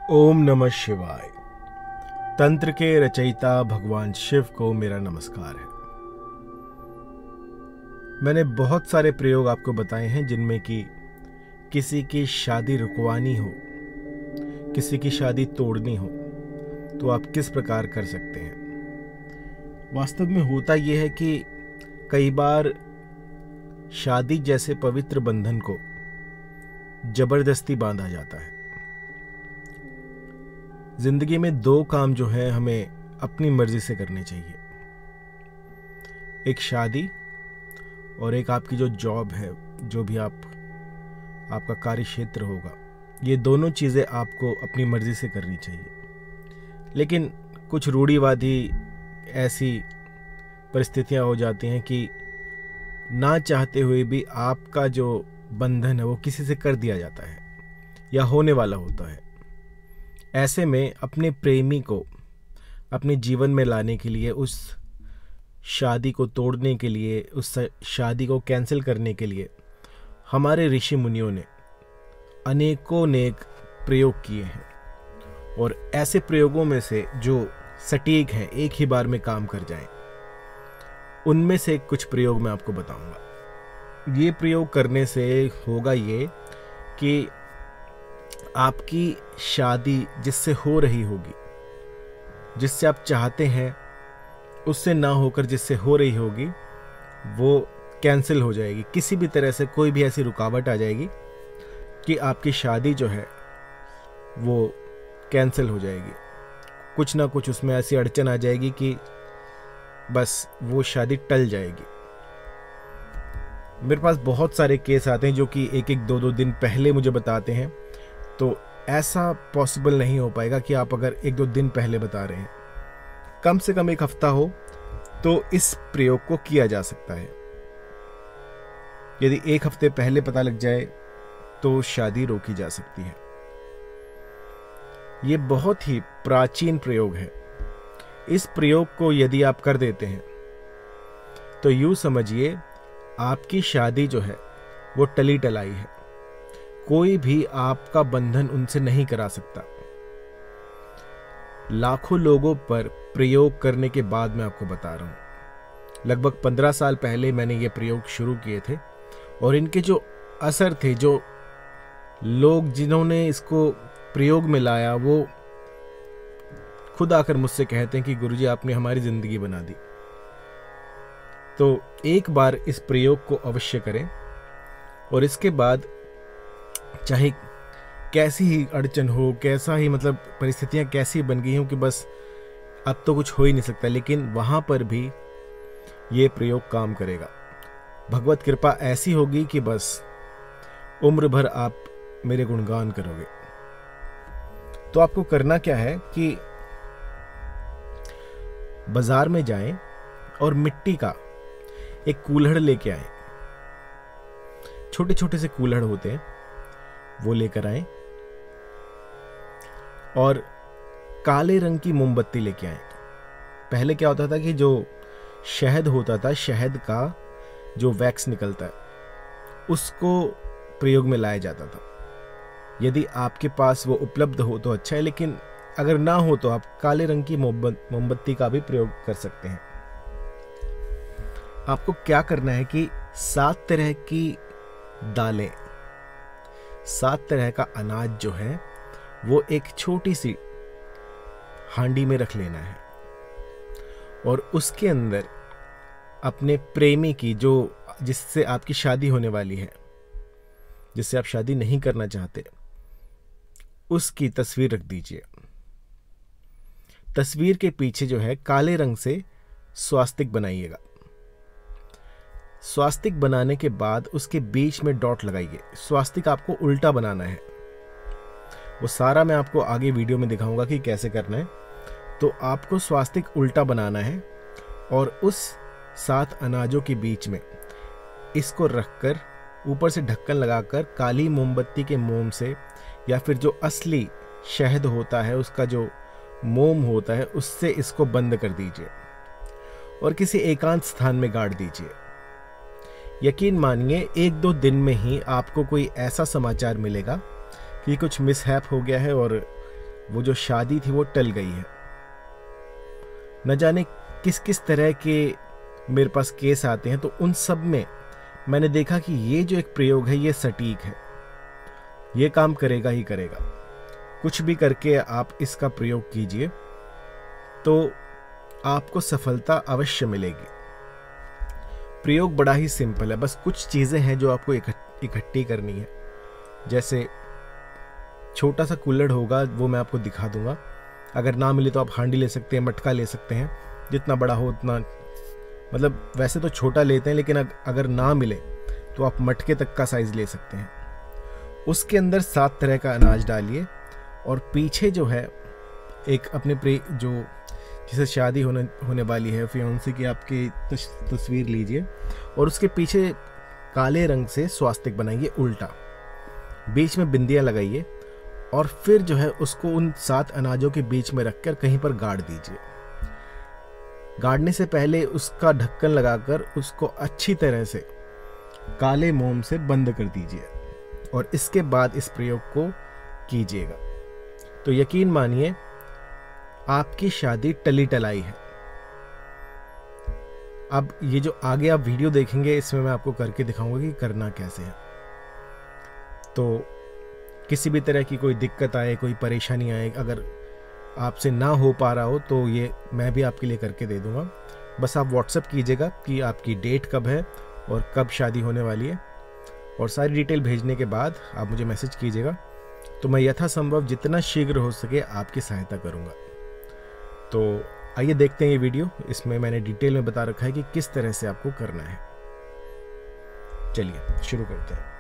ओम नमः शिवाय। तंत्र के रचयिता भगवान शिव को मेरा नमस्कार है। मैंने बहुत सारे प्रयोग आपको बताए हैं जिनमें कि किसी की शादी रुकवानी हो, किसी की शादी तोड़नी हो तो आप किस प्रकार कर सकते हैं। वास्तव में होता यह है कि कई बार शादी जैसे पवित्र बंधन को जबरदस्ती बांधा जाता है। जिंदगी में दो काम जो है हमें अपनी मर्जी से करने चाहिए, एक शादी और एक आपकी जो जॉब है, जो भी आपका कार्य क्षेत्र होगा। ये दोनों चीज़ें आपको अपनी मर्जी से करनी चाहिए। लेकिन कुछ रूढ़िवादी ऐसी परिस्थितियां हो जाती हैं कि ना चाहते हुए भी आपका जो बंधन है वो किसी से कर दिया जाता है या होने वाला होता है। ऐसे में अपने प्रेमी को अपने जीवन में लाने के लिए, उस शादी को तोड़ने के लिए, उस शादी को कैंसिल करने के लिए हमारे ऋषि मुनियों ने अनेकों प्रयोग किए हैं। और ऐसे प्रयोगों में से जो सटीक हैं, एक ही बार में काम कर जाएं, उनमें से कुछ प्रयोग मैं आपको बताऊंगा। ये प्रयोग करने से होगा ये कि आपकी शादी जिससे हो रही होगी, जिससे आप चाहते हैं, उससे ना होकर जिससे हो रही होगी वो कैंसिल हो जाएगी। किसी भी तरह से कोई भी ऐसी रुकावट आ जाएगी कि आपकी शादी जो है वो कैंसिल हो जाएगी। कुछ ना कुछ उसमें ऐसी अड़चन आ जाएगी कि बस वो शादी टल जाएगी। मेरे पास बहुत सारे केस आते हैं जो कि एक एक दो दिन पहले मुझे बताते हैं। तो ऐसा पॉसिबल नहीं हो पाएगा कि आप अगर एक दो दिन पहले बता रहे हैं, कम से कम एक हफ्ता हो तो इस प्रयोग को किया जा सकता है। यदि एक हफ्ते पहले पता लग जाए तो शादी रोकी जा सकती है। यह बहुत ही प्राचीन प्रयोग है। इस प्रयोग को यदि आप कर देते हैं तो यूं समझिए आपकी शादी जो है वो टली टलाई है। कोई भी आपका बंधन उनसे नहीं करा सकता। लाखों लोगों पर प्रयोग करने के बाद मैं आपको बता रहा हूं। लगभग 15 साल पहले मैंने ये प्रयोग शुरू किए थे और इनके जो असर थे, जो लोग जिन्होंने इसको प्रयोग में लाया, वो खुद आकर मुझसे कहते हैं कि गुरुजी आपने हमारी जिंदगी बना दी। तो एक बार इस प्रयोग को अवश्य करें और इसके बाद चाहे कैसी ही अड़चन हो, कैसा ही परिस्थितियां कैसी बन गई हो कि बस अब तो कुछ हो ही नहीं सकता, लेकिन वहां पर भी ये प्रयोग काम करेगा। भगवत कृपा ऐसी होगी कि बस उम्र भर आप मेरे गुणगान करोगे। तो आपको करना क्या है कि बाजार में जाएं और मिट्टी का एक कूल्हड़ लेके आए। छोटे छोटे से कूल्हड़ होते हैं, वो लेकर आए और काले रंग की मोमबत्ती लेके आए। पहले क्या होता था कि जो शहद होता था, शहद का जो वैक्स निकलता है, उसको प्रयोग में लाया जाता था। यदि आपके पास वो उपलब्ध हो तो अच्छा है, लेकिन अगर ना हो तो आप काले रंग की मोमबत्ती का भी प्रयोग कर सकते हैं। आपको क्या करना है कि 7 तरह की दालें, 7 तरह का अनाज जो है वो एक छोटी सी हांडी में रख लेना है और उसके अंदर अपने प्रेमी की, जो जिससे आपकी शादी होने वाली है, जिससे आप शादी नहीं करना चाहते, उसकी तस्वीर रख दीजिए। तस्वीर के पीछे जो है काले रंग से स्वास्तिक बनाइएगा। स्वास्तिक बनाने के बाद उसके बीच में डॉट लगाइए। स्वास्तिक आपको उल्टा बनाना है। वो सारा मैं आपको आगे वीडियो में दिखाऊंगा कि कैसे करना है। तो आपको स्वास्तिक उल्टा बनाना है और उस 7 अनाजों के बीच में इसको रखकर ऊपर से ढक्कन लगाकर काली मोमबत्ती के मोम से, या फिर जो असली शहद होता है उसका जो मोम होता है, उससे इसको बंद कर दीजिए और किसी एकांत स्थान में गाड़ दीजिए। यकीन मानिए 1-2 दिन में ही आपको कोई ऐसा समाचार मिलेगा कि कुछ मिसहैप हो गया है और वो जो शादी थी वो टल गई है। न जाने किस किस तरह के मेरे पास केस आते हैं, तो उन सब में मैंने देखा कि ये जो एक प्रयोग है ये सटीक है, ये काम करेगा ही करेगा। कुछ भी करके आप इसका प्रयोग कीजिए तो आपको सफलता अवश्य मिलेगी। प्रयोग बड़ा ही सिंपल है, बस कुछ चीज़ें हैं जो आपको इकट्ठी करनी है। जैसे छोटा सा कुल्हड़ होगा, वो मैं आपको दिखा दूंगा। अगर ना मिले तो आप हांडी ले सकते हैं, मटका ले सकते हैं, जितना बड़ा हो उतना, मतलब वैसे तो छोटा लेते हैं, लेकिन अगर ना मिले तो आप मटके तक का साइज़ ले सकते हैं। उसके अंदर 7 तरह का अनाज डालिए और पीछे जो है एक अपने जो जिसे शादी होने वाली है, फियांसे की आपकी तस्वीर लीजिए और उसके पीछे काले रंग से स्वास्तिक बनाइए उल्टा, बीच में बिंदियाँ लगाइए और फिर जो है उसको उन 7 अनाजों के बीच में रखकर कहीं पर गाड़ दीजिए। गाड़ने से पहले उसका ढक्कन लगाकर उसको अच्छी तरह से काले मोम से बंद कर दीजिए और इसके बाद इस प्रयोग को कीजिएगा। तो यकीन मानिए आपकी शादी टली टलाई है। अब ये जो आगे आप वीडियो देखेंगे इसमें मैं आपको करके दिखाऊंगा कि करना कैसे है। तो किसी भी तरह की कोई दिक्कत आए, कोई परेशानी आए, अगर आपसे ना हो पा रहा हो तो ये मैं भी आपके लिए करके दे दूंगा। बस आप व्हाट्सएप कीजिएगा कि आपकी डेट कब है और कब शादी होने वाली है, और सारी डिटेल भेजने के बाद आप मुझे मैसेज कीजिएगा, तो मैं यथासंभव जितना शीघ्र हो सके आपकी सहायता करूंगा। तो आइए देखते हैं ये वीडियो। इसमें मैंने डिटेल में बता रखा है कि किस तरह से आपको करना है। चलिए शुरू करते हैं।